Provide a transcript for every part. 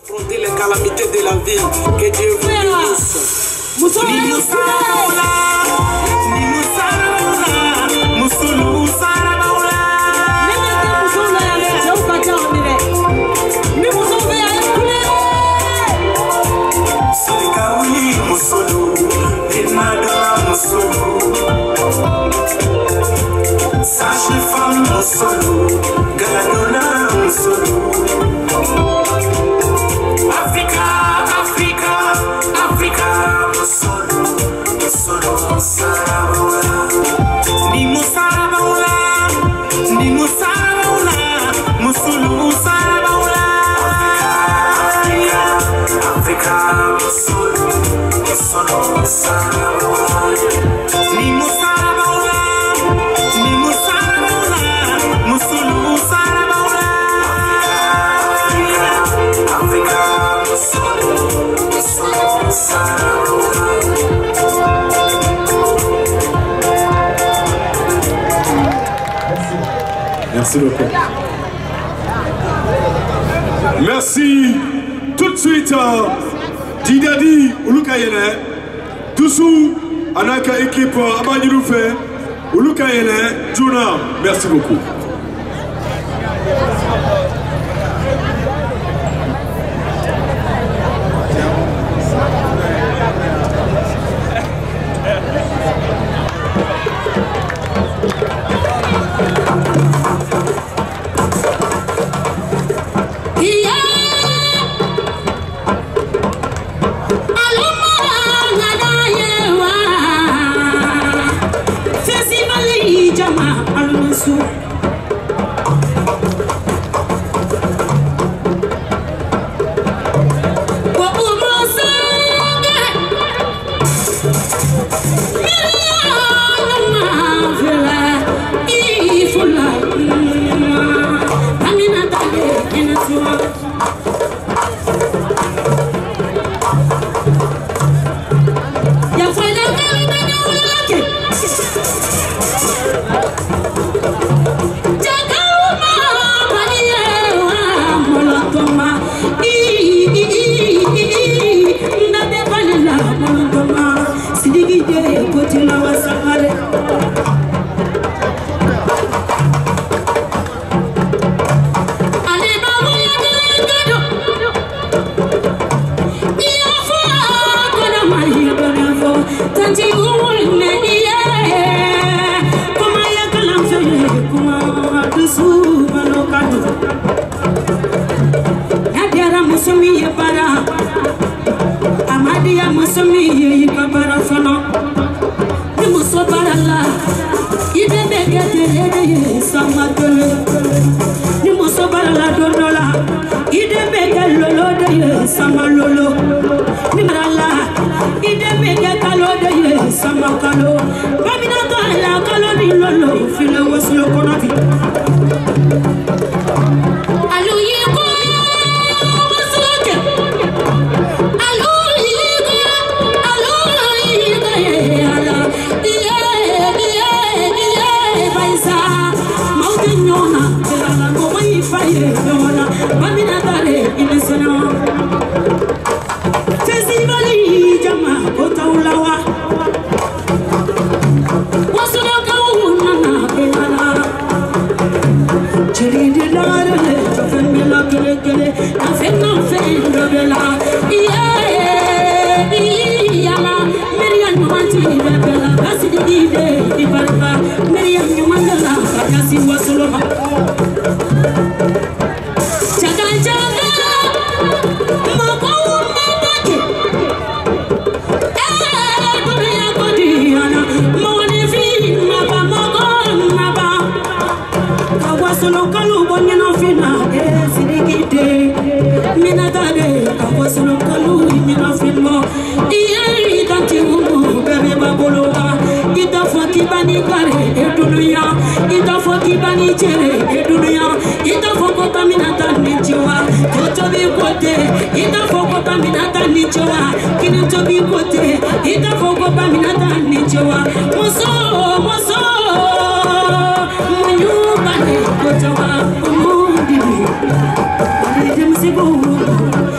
affronter les calamités de la vie. Que Dieu vous bénisse. Sage-femme Moussolo, Galadona Moussolo. Africa, Africa, Africa Moussolo, Moussolo Sarabaola. Ni Moussarabaola, ni Moussarabaola, Moussolo Sarabaola. Africa, Africa Moussolo, Moussolo Sarabaola. Ni Moussarabaola. Merci beaucoup. Merci. Tout de suite, Didadi Ulukayene, Toussou, Anaka équipe Abadiloufe, Ulukayene, Juna. Merci beaucoup. What's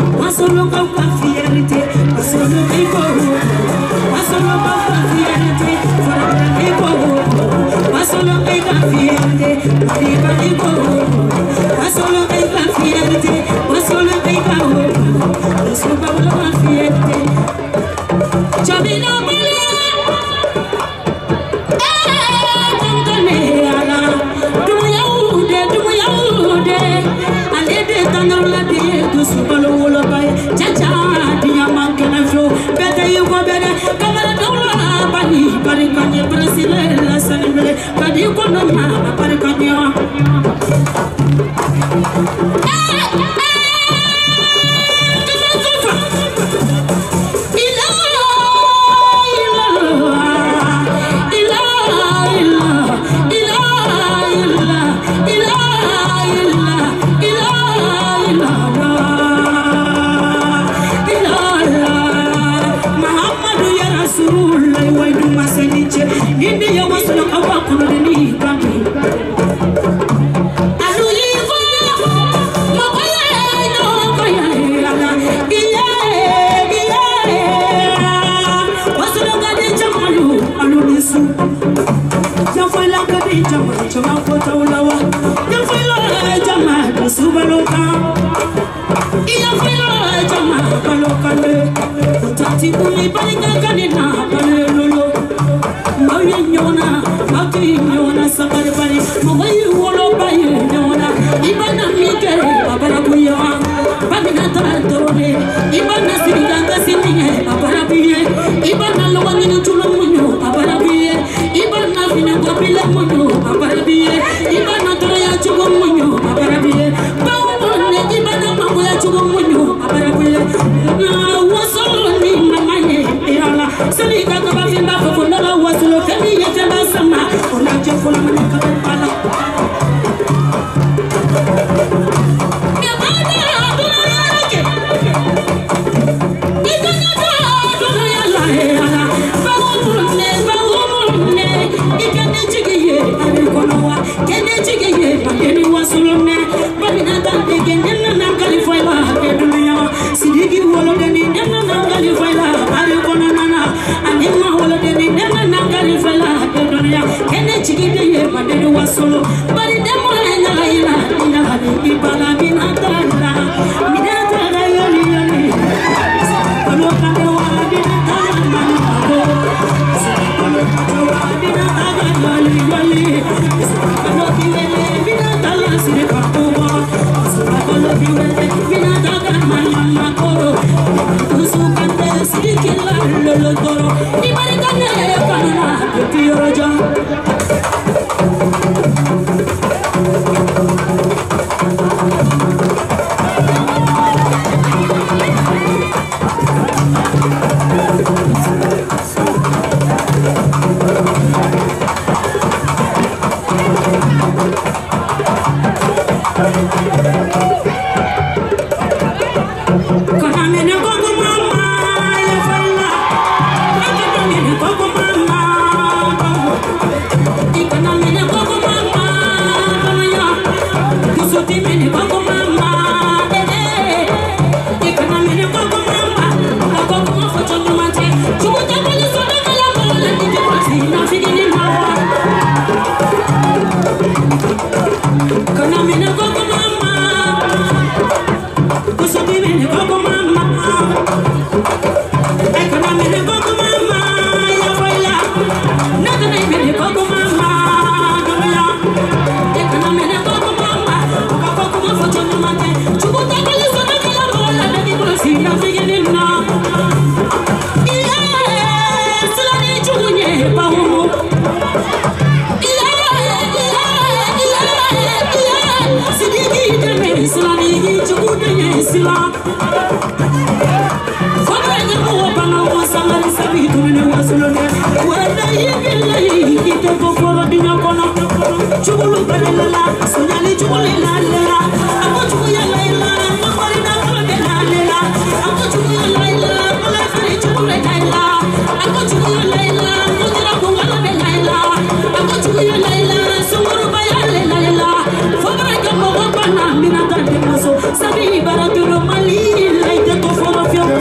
Sabi baraturo mali, like the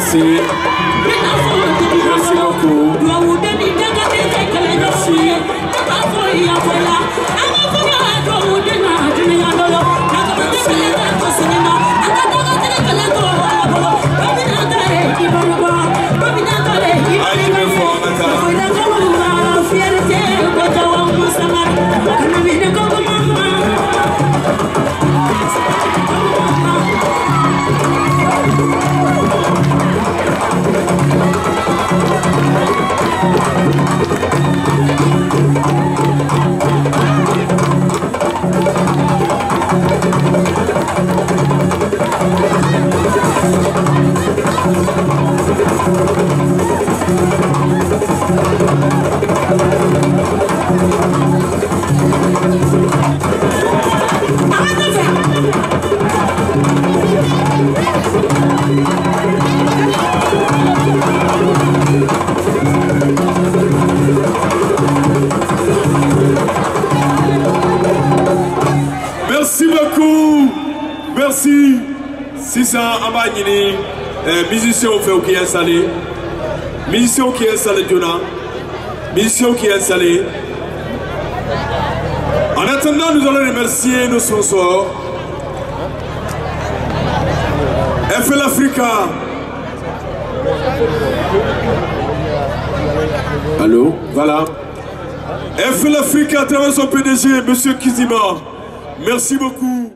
Merci. Merci beaucoup. Merci beaucoup. Merci. Si ça a bagné, musicien qui est installé. Musicien qui est installé, Jonah. Musicien qui est installé. En attendant, nous allons remercier nos sponsors. FL Africa. Allô? Voilà. FL Africa à travers son PDG, M. Kizima. Merci beaucoup.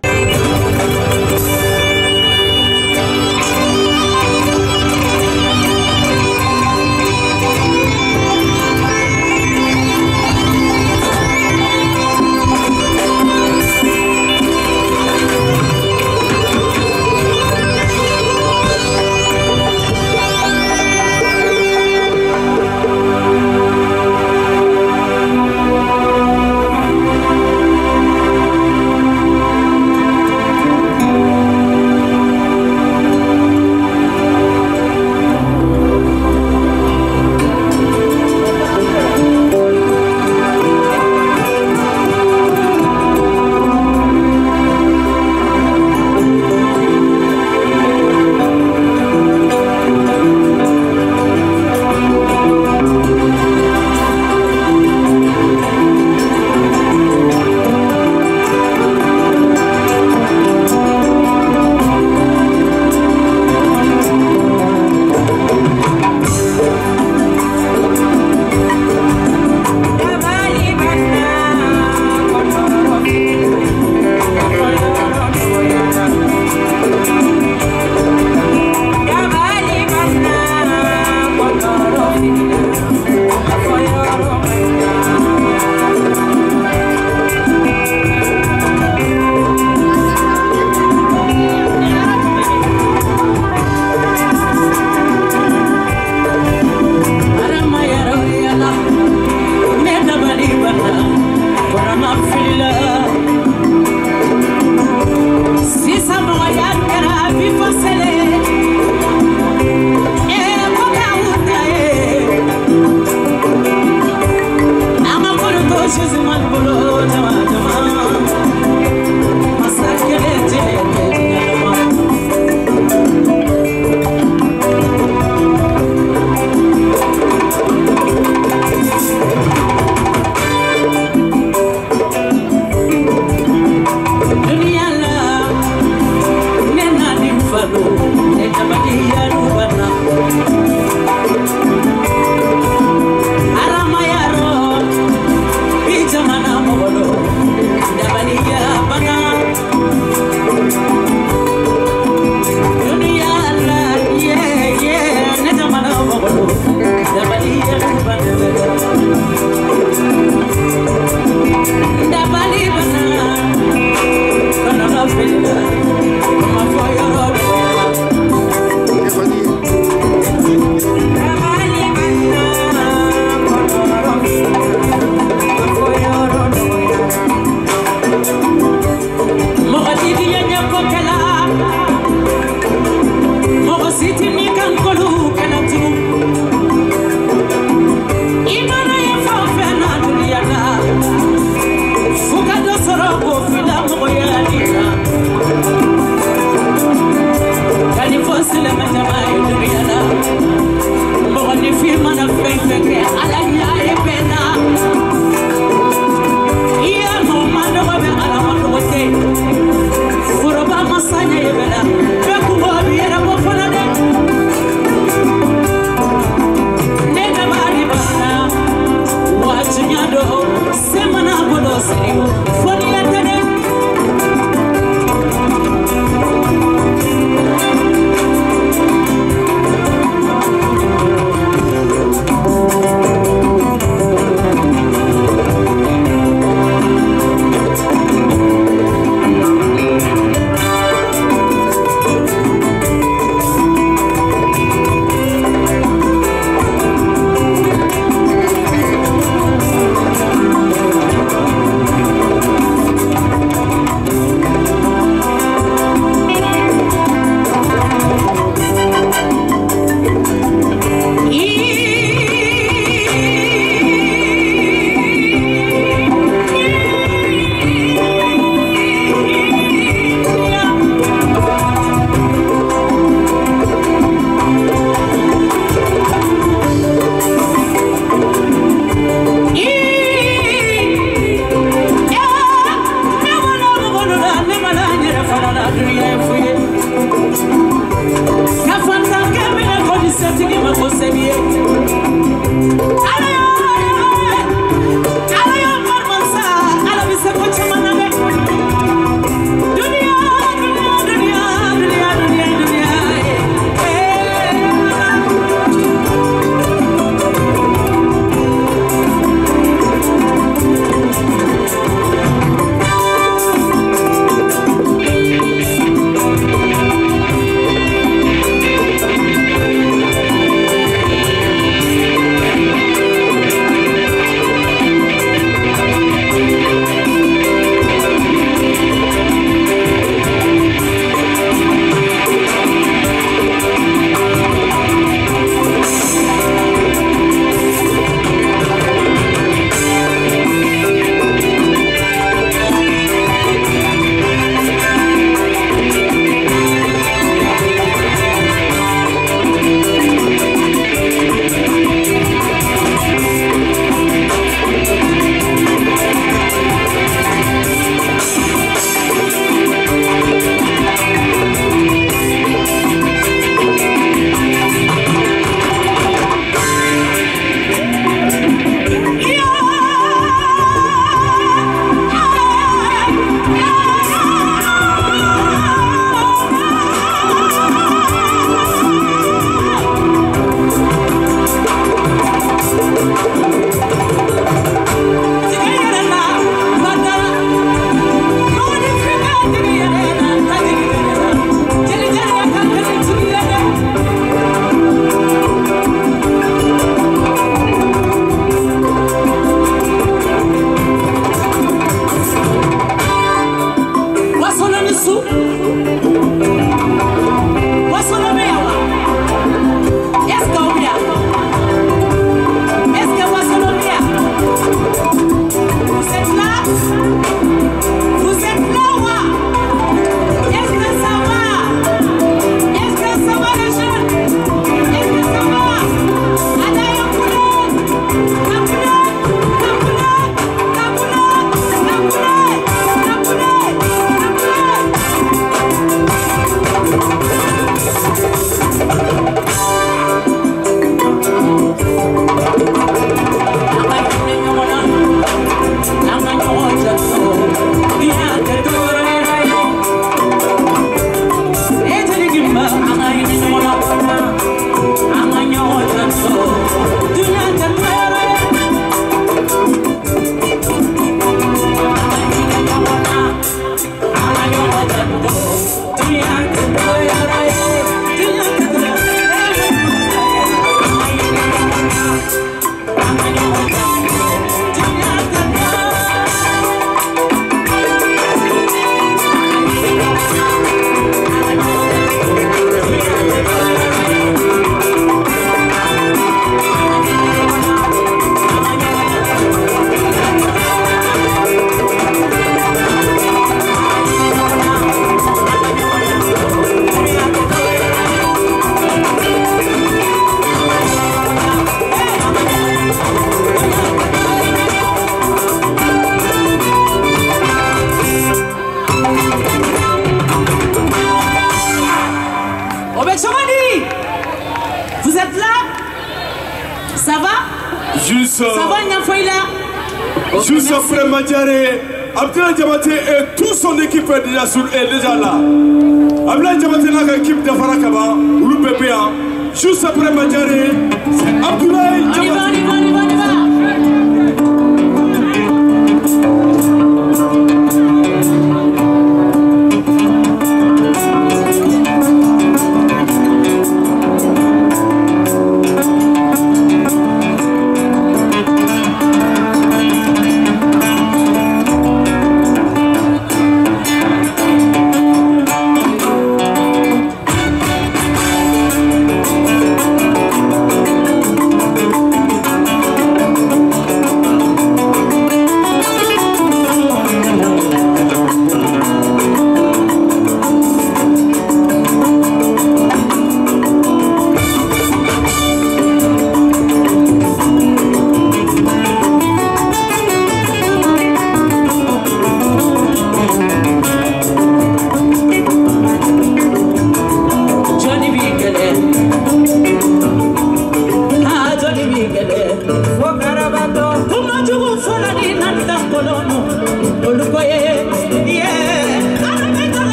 Johnny, vous êtes là? Ça va? Juste. Ça va, Nyafoïla? Juste après Madjare, Abdel Diabaté et toute son équipe est déjà là. Abdel Diabaté là, l'équipe de Farakaba, ou le PPA. Juste après Madjare, c'est Abdoulaye Diabaté. On y va.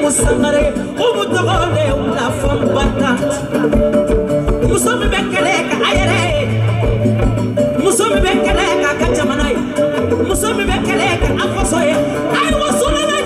Sangare, Umutogole, la femme battante. Musomi Bekeleka, Ayere, Musomi Bekeleka, Kachamanai, Musomi Bekeleka, Afosoye, I was on a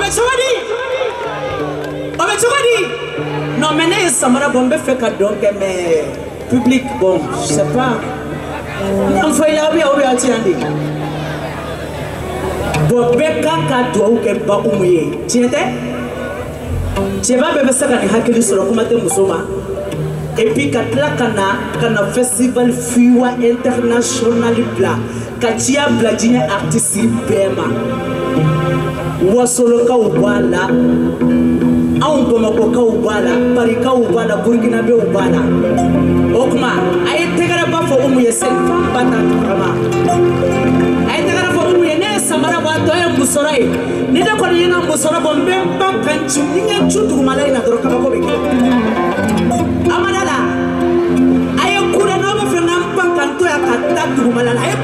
Non, mais Samara Bombe fait qu'à donc, mais public, bon, je sais pas. On fait la vie au Yatiandi. Bobeka Kato, que pas oublié. Tu étais? Tu vas bébé ça quand il a quitté sur le comité Moussoma. Et puis, quand festival Fiwa International Bla, Katia Bladine artiste Bema. Wasoloka Ubala. Aun Bamako Kaubala, Parika Ubala, Burkina Be Ubala. Okma, I take a buff for whom you send from Batanama. I take a for whom you know Samara Batoya Musorai. Neither Korean Musora Bombe, Pump and Chuning to Malay Rokabobi. Amadala, I could not know from Nampang and to attack to Malala. I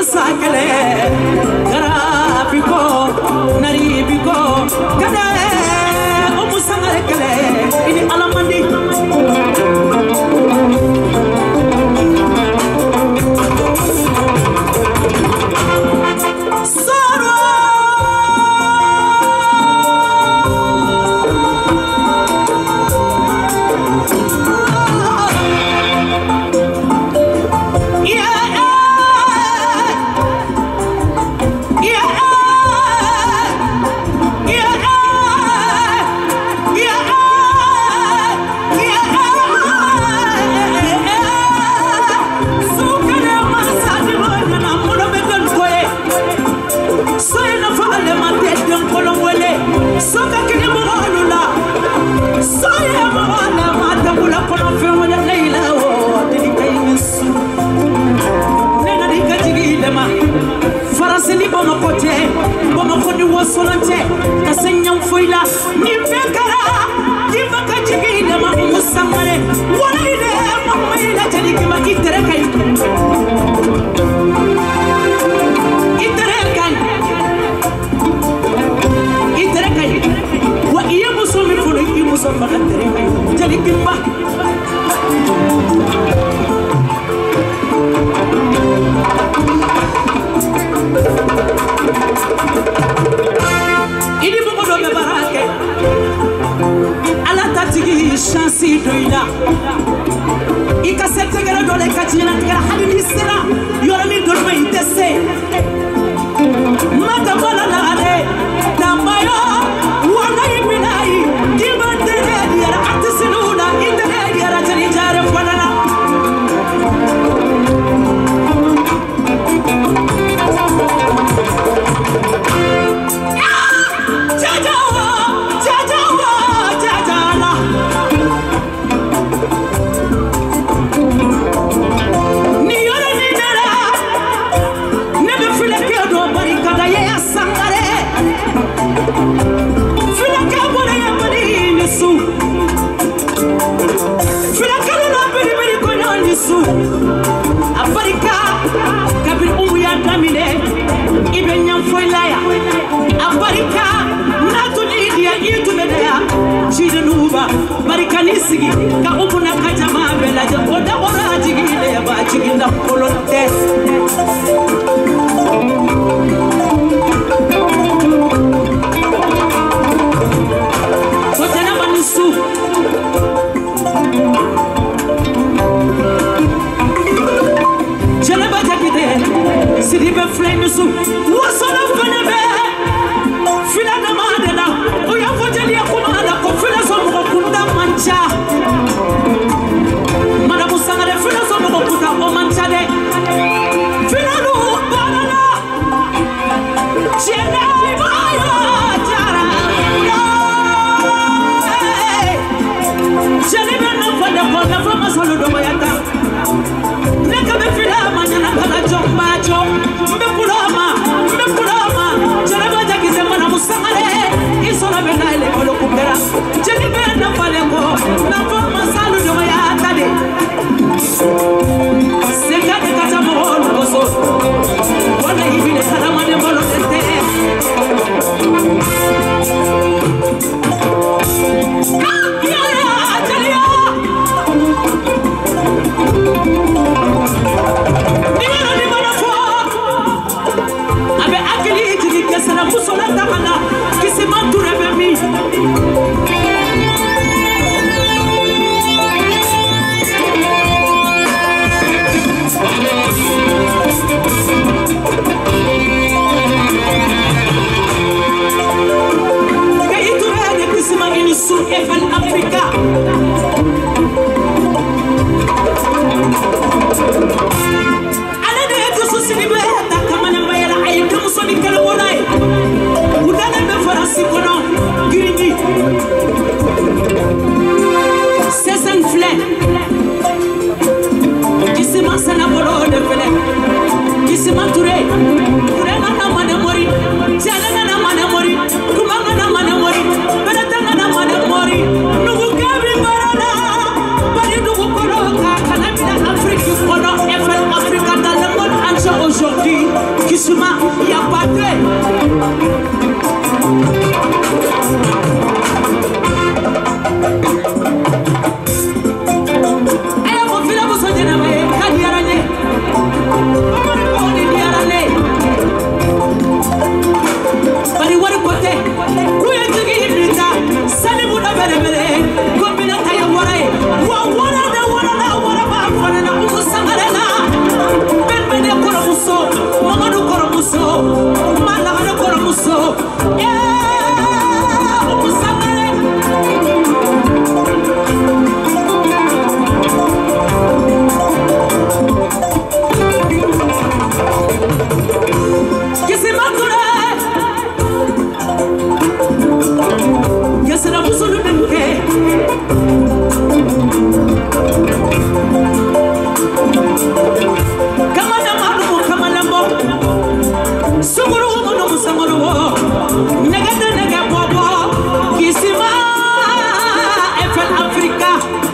masakele garabiko naribiko kade omusangarekele ini alamandi Solante, Kasenyam Fuila, Nimpekara, Divaka Jigina, Musamare, what are they? Mamma, Talikima, Iterekai. Iterekai. What you Muslim for the Muslim, Talikima. Chansi doida ika setegera dole kachina tegera hadini sera yorami dolme itese mata bala la ade tambayo wana ibinai kibande yara atsinuna indere yara jari jare fanana Afrika kabir umuya damine ibenyam foilaya Afrika natuli dia itu medaya chidenuba marikanisigi ka ubuna kajama belaje oda ora jigile ya ba jiginda kolonte kotena banisu Sidibe flenusu wasona fenebe fila na madela oya fojeli akumala ko fila so mo kunda mancha mana musangale fila so mo kunda o mancha de fila no banana chene bayo jara chene no fada ko na fama solo do mayata neka be fila manyana kala jomba Mbepulama, Kisuma ya patre aya ko fila muso jena me kadiarane kadiarane bari wari kote kuya tigi himita salimu na bere bere kombina kaya warai wa wara ba fana na umusangarena benbene kora muso maganu kora muso malagana kora muso umusangare kisimakure yasira musulu benke kamana maru kamana mo suguru no musangoro negata nega bobo kisima efel afrika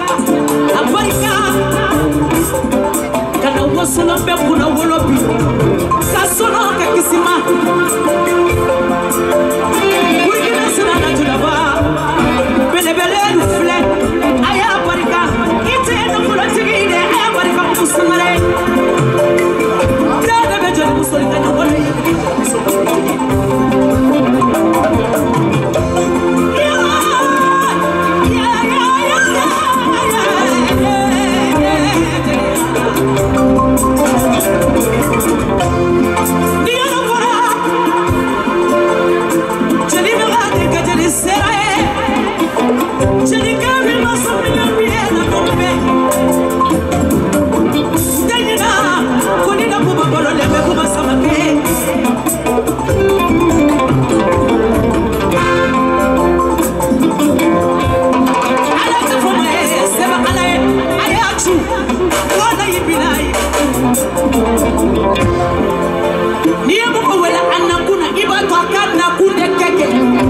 kana wasolo be kuna wolobi kasono ka kisima kurikina sina na tulaba belebele rufle aya barika ite no kula tigide aya barika musangare dada bejo musoli kana wala Niye mko wala anakuna iba twakana kunde keke